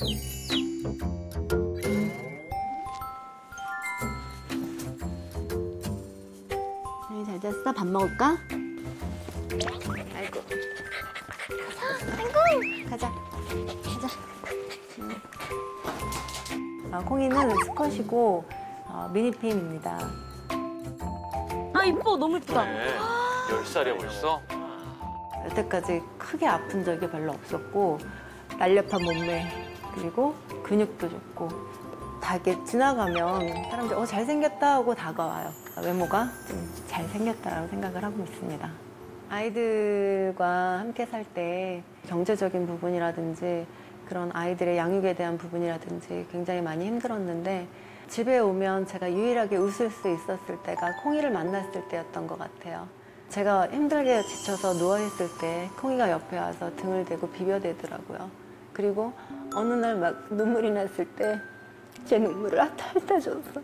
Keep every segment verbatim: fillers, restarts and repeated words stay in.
잘 잤어? 밥 먹을까? 아이고. 아이고. 가자. 가자. 응. 어, 콩이는 수컷이고 어, 미니피임입니다. 아 이뻐, 너무 이쁘다. 네. 열 살이야 벌써? 여태까지 크게 아픈 적이 별로 없었고 날렵한 몸매 그리고 근육도 좋고 다 이렇게 지나가면 사람들이 어 잘생겼다 하고 다가와요. 외모가 좀 잘생겼다라고 생각을 하고 있습니다. 아이들과 함께 살 때 경제적인 부분이라든지 그런 아이들의 양육에 대한 부분이라든지 굉장히 많이 힘들었는데 집에 오면 제가 유일하게 웃을 수 있었을 때가 콩이를 만났을 때였던 것 같아요. 제가 힘들게 지쳐서 누워있을 때 콩이가 옆에 와서 등을 대고 비벼대더라고요. 그리고 어느 날 막 눈물이 났을 때 제 눈물을 핥아줬어요.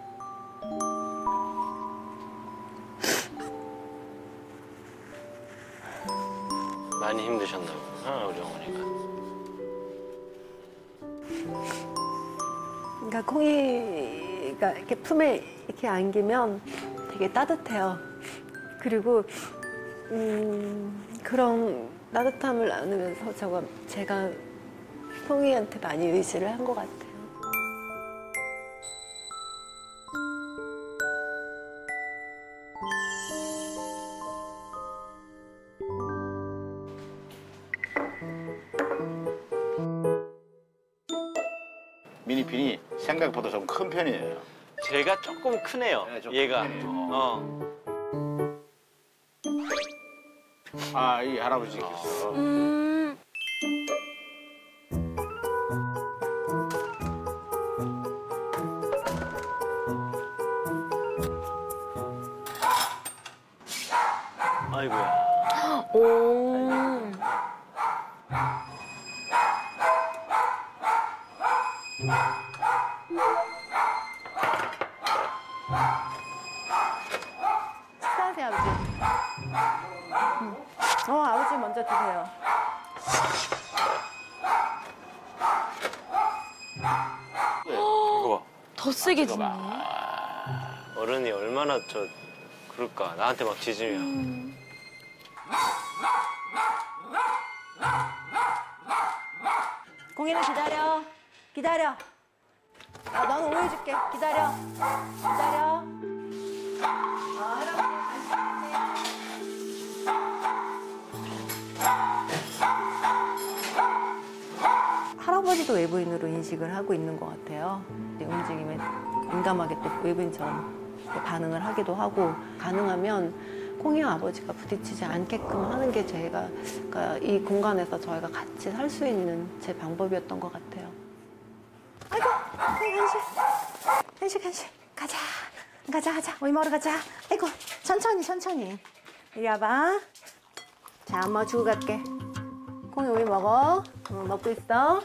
많이 힘드셨나 보구나 우리 어머니가. 그러니까 콩이가 이렇게 품에 이렇게 안기면 되게 따뜻해요. 그리고 음, 그런 따뜻함을 나누면서 저가 제가 콩이한테 많이 의지를 한 것 같아요. 미니핀이 생각보다 좀 큰 편이에요. 제가 조금 크네요. 네, 좀 얘가. 큰 편이에요. 어. 아, 이 할아버지께서. 음. 아이고야. 오. 식사하세요, 아버지. 응. 어, 아버지 먼저 드세요. 이거 봐. 더 세게 지네. 어른이 얼마나 저 그럴까. 나한테 막 짖으면. 음. 공인아 기다려. 기다려. 아, 넌 오해 줄게. 기다려. 기다려. 아, 할아버지 할아버지도 외부인으로 인식을 하고 있는 것 같아요. 움직임에 민감하게 또 외부인처럼 반응을 하기도 하고 가능하면 콩이와 아버지가 부딪히지 않게끔 하는 게 제가 그러니까 이 공간에서 저희가 같이 살 수 있는 제 방법이었던 것 같아요. 아이고, 아이고 한식, 한식, 한식, 가자, 가자, 가자, 우리 먹으러 가자. 아이고, 천천히, 천천히. 이리 와봐. 자, 엄마 주고 갈게. 콩이 우리 먹어. 응, 먹고 있어.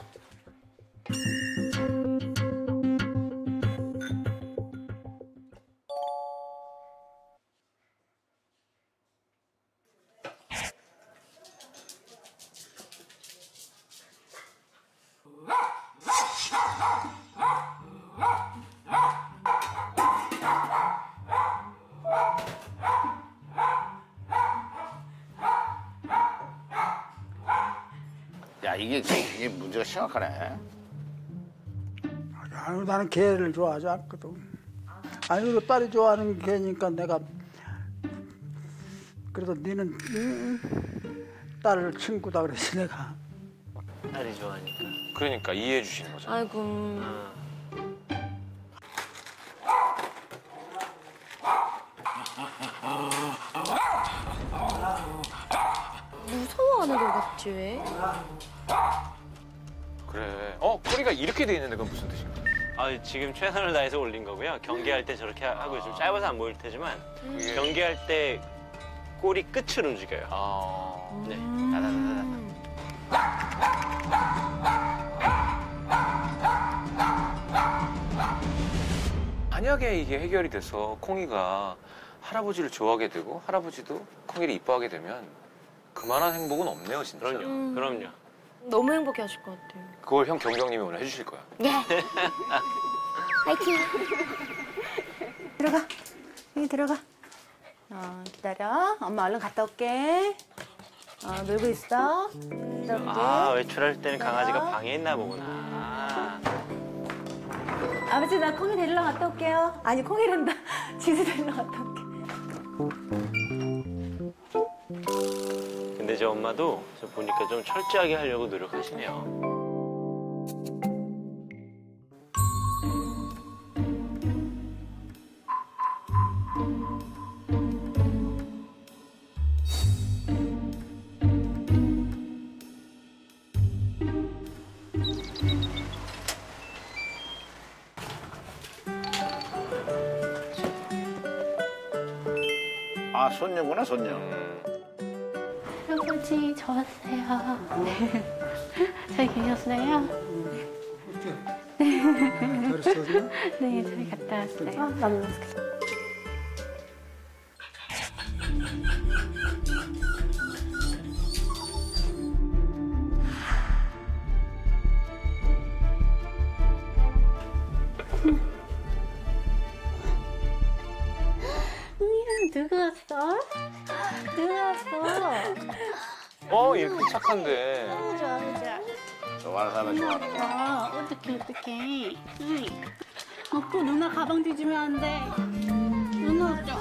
야, 이게, 이게 문제가 심각하네. 아니, 나는 개를 좋아하지 않거든. 아니, 그리고 딸이 좋아하는 개니까 내가 그래도 너는 음, 딸을 친구다 그랬지 내가. 딸이 좋아하니까. 그러니까 이해해 주시는 거죠. 아이고. 어. 무서워하는 것 같지 왜? 그래. 어, 꼬리가 이렇게 돼 있는데 그건 무슨 뜻인가? 아, 지금 최선을 다해서 올린 거고요. 경기할 때 저렇게 하고 좀 짧아서 안 보일 테지만 경기할 때 꼬리 끝을 움직여요. 아. 네, 다다다다다. 만약에 이게 해결이 돼서 콩이가 할아버지를 좋아하게 되고 할아버지도 콩이를 이뻐하게 되면 그만한 행복은 없네요, 진짜. 그럼요, 음. 그럼요. 너무 행복해 하실 것 같아요. 그걸 형 경경님이 오늘 해주실 거야. 예. 파이팅. 들어가. 여기 들어가. 어, 기다려. 엄마 얼른 갔다 올게. 어, 놀고 있어. 갔다 올게. 아, 외출할 때는 강아지가 방에 있나 보구나. 아. 아버지 나 콩이 데리러 갔다 올게요. 아니 콩이란다. 지수 데리러 갔다 올게. 근데 저 엄마도 저 보니까 좀 철저하게 하려고 노력하시네요. 아, 손녀구나, 손녀. 할아버지 저 왔어요. 잘 계셨어요? 잘했어. 네, 잘 갔다 왔어요. 어, 남는 누구 왔어? 누구 왔어? 어, 이렇게 착한데. 너무 좋아, 좋아. 좋아하는 사람은 좋아하는 거. 아, 어떡해, 어떡해. 응. 어꾸 누나 가방 뒤지면 안 돼. 누나 좋아.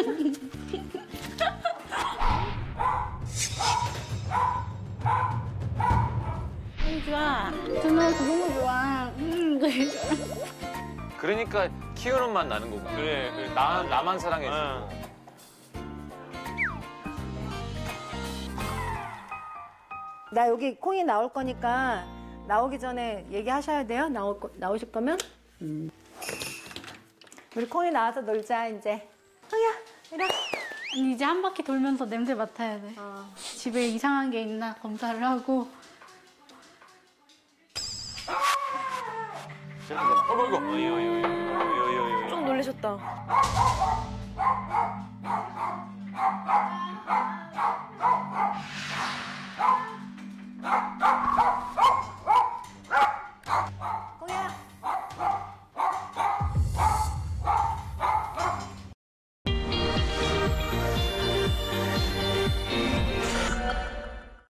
너무 좋아. 누나 너무 좋아. 응, 그래 좋아. 그러니까 키우는 맛 나는 거구나. 그래, 그래. 나, 나만 사랑해주고. 응. 나 여기 콩이 나올 거니까 나오기 전에 얘기하셔야 돼요. 나올 거, 나오실 거면. 음. 우리 콩이 나와서 놀자 이제. 콩이야, 이리 와. 아니, 이제 한 바퀴 돌면서 냄새 맡아야 돼. 어. 집에 이상한 게 있나 검사를 하고. 어머, 이거. 어이, 어이, 어이, 어이, 어이, 어이, 어이. 좀 놀라셨다.